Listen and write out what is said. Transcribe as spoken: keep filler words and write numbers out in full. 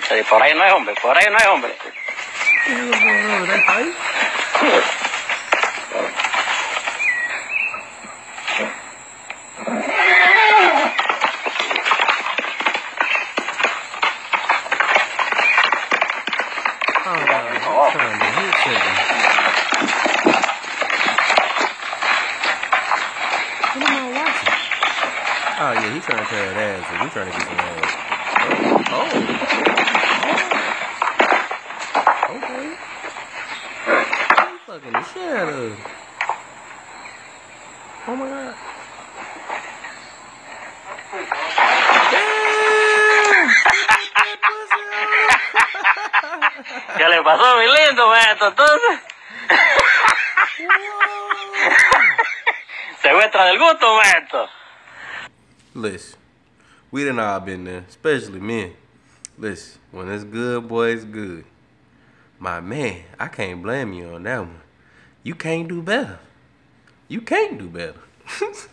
Por ahí no es hombre, por ahí no es hombre. Oh, yeah, he's trying to tear that ass. He's trying to get some ass. Oh. Oh. Okay. He fucking the shit out of it. Oh, my God. Damn! ¿Qué le pasó, mi lindo, maestro? Entonces. Se muestra del gusto, maestro. Listen, we done all been there, especially men. Listen, when it's good, boy, it's good. My man, I can't blame you on that one. You can't do better. You can't do better.